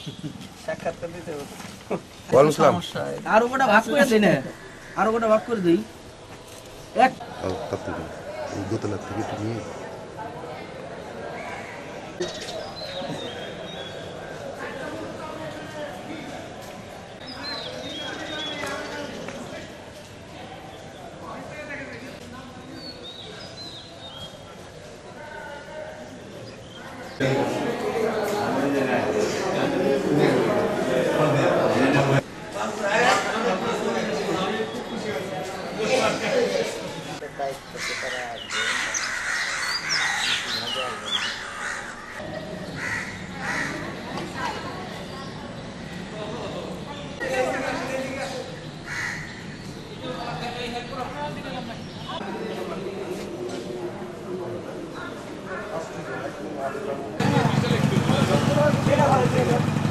সাক্ষাৎকার দিতে হবে। ওয়ালাইকুম আসসালাম। সমস্যা আরো গোটা ভাগ করে দিই না, আরো গোটা ভাগ করে দিই। এক তার থেকে দোতলার থেকে একটু নিয়ে এটা ভালো